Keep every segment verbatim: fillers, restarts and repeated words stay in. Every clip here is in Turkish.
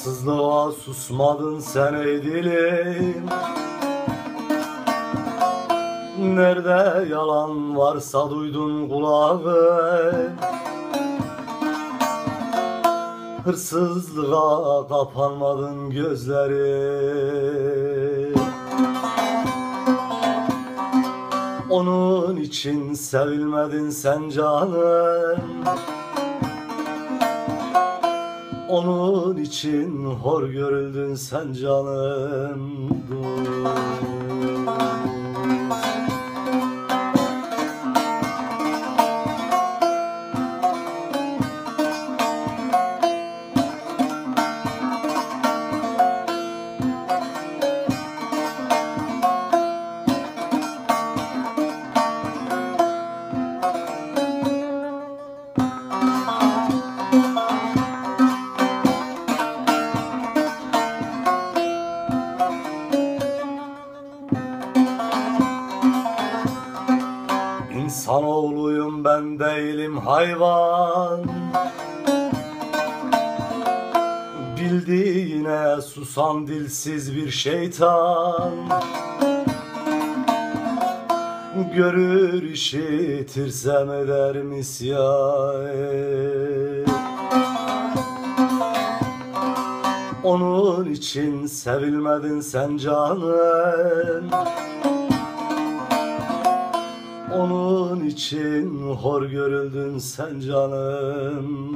Vefasızlığa susmadın sen ey dilim. Nerede yalan varsa duydun kulağı. Hırsızlığa kapanmadın gözleri. Onun için sevilmedin sen canım. Onun için hor görüldün sen canım. İnsanoğluyum ben değilim hayvan. Bildiğine susan dilsiz bir şeytan. Görür işitirsem ederim isyan. Onun için sevilmedin sen canım. Onun için hor görüldün sen canım.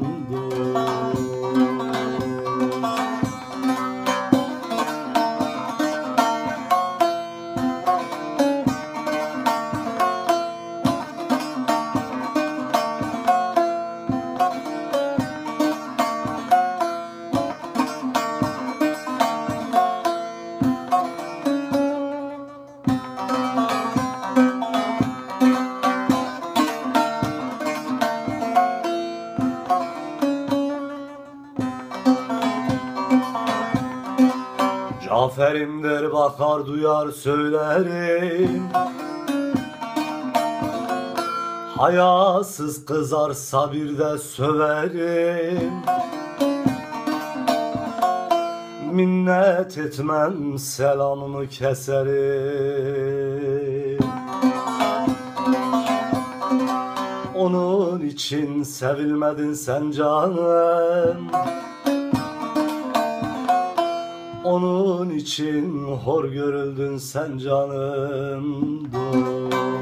Cafer'im der bakar duyar söylerim. Hayasız kızarsa bir de söverim. Minnet etmem selamımı keserim. Onun için sevilmedin sen canım. Onun için hor görüldün sen canım.